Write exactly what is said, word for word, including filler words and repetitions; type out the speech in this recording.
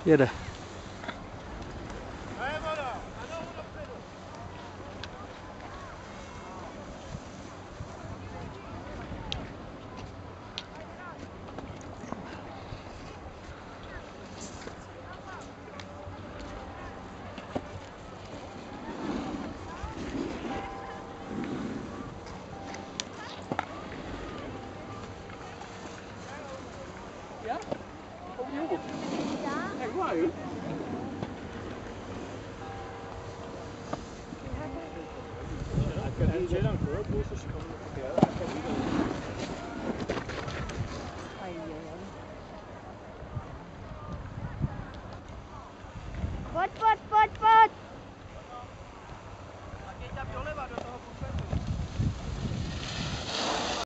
Jede. Ja? Opnieuw? Ja. Echt waar, joh? Ik heb niet zo lang hoor,